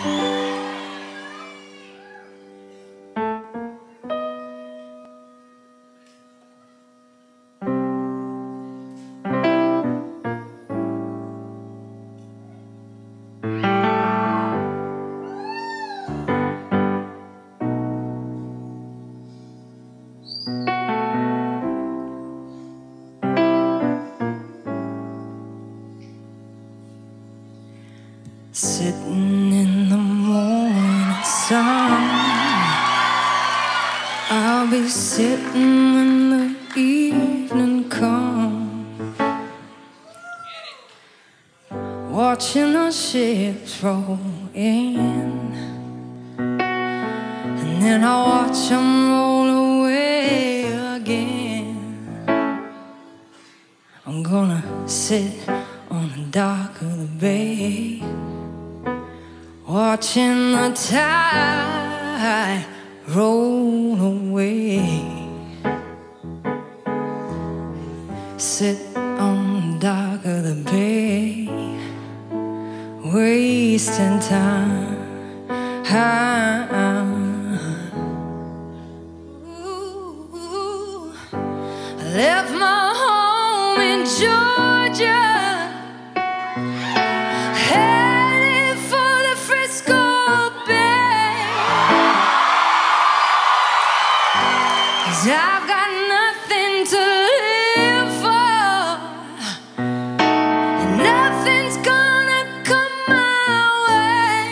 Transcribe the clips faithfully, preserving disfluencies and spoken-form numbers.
Sitting in the morning sun, I'll be sitting when the evening comes, watching the ships roll in, and then I'll watch them roll away again. I'm gonna sit on the dock of the bay, watching the tide roll away. Sit on the dock of the bay, wasting time. Ooh, I left my home in Georgia, I've got nothing to live for, and nothing's gonna come my way.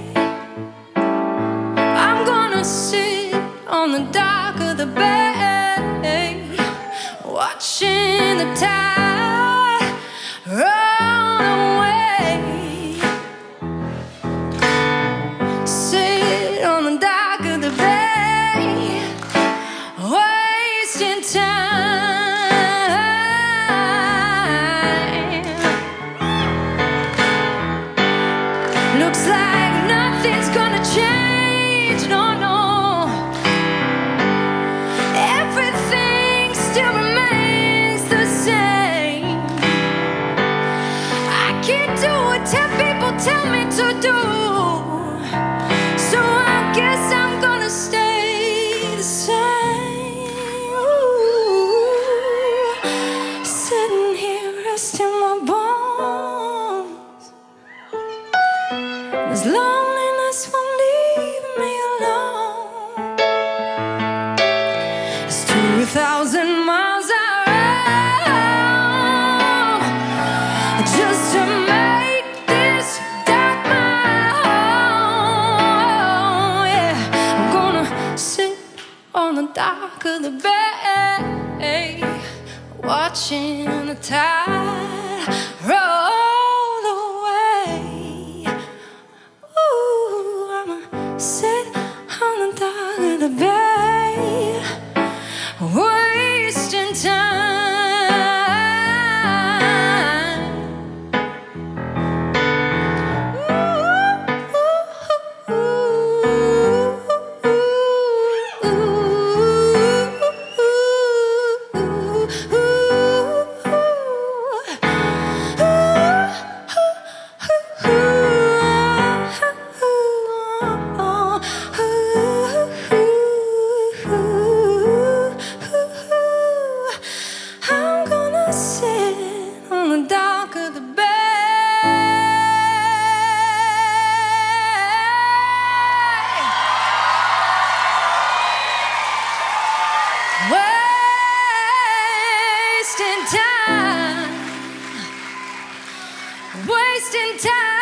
I'm gonna sit on the dock of the bay, watching the tide roll away. Sit on the dock of the bay, wasting time. Looks like nothing's gonna change, no, no. Everything still remains the same. I can't do what ten people tell me to do, so I guess I'm gonna stay the same. In my bones, this loneliness won't leave me alone. It's two thousand miles I rode just to make this dock my home. Yeah, I'm gonna sit on the dock of the bay, watching the tide roll away. Ooh, I'ma sit on the dock of the bay, wasting time. Wasting time, wasting time.